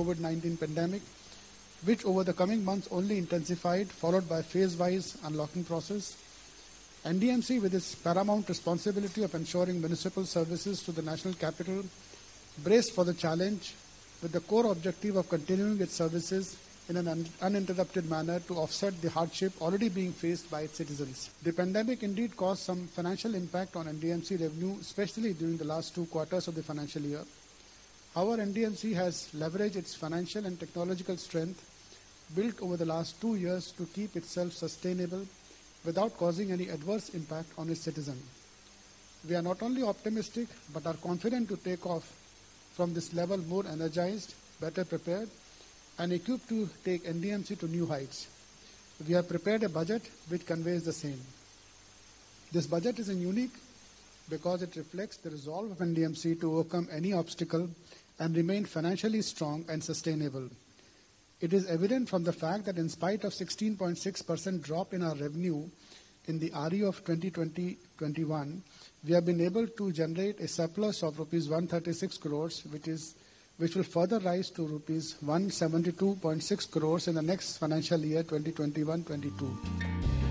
COVID-19 pandemic, which over the coming months only intensified, followed by phase-wise unlocking process. NDMC, with its paramount responsibility of ensuring municipal services to the national capital, braced for the challenge with the core objective of continuing its services in an uninterrupted manner to offset the hardship already being faced by its citizens. The pandemic indeed caused some financial impact on NDMC revenue, especially during the last 2 quarters of the financial year. However, NDMC has leveraged its financial and technological strength built over the last 2 years to keep itself sustainable without causing any adverse impact on its citizens. We are not only optimistic but are confident to take off from this level more energized, better prepared, and equipped to take NDMC to new heights. We have prepared a budget which conveys the same. This budget is unique because it reflects the resolve of NDMC to overcome any obstacle and remain financially strong and sustainable. It is evident from the fact that in spite of 16.6% drop in our revenue in the RE of 2020-21, we have been able to generate a surplus of rupees 136 crores, which will further rise to rupees 172.6 crores in the next financial year 2021-22.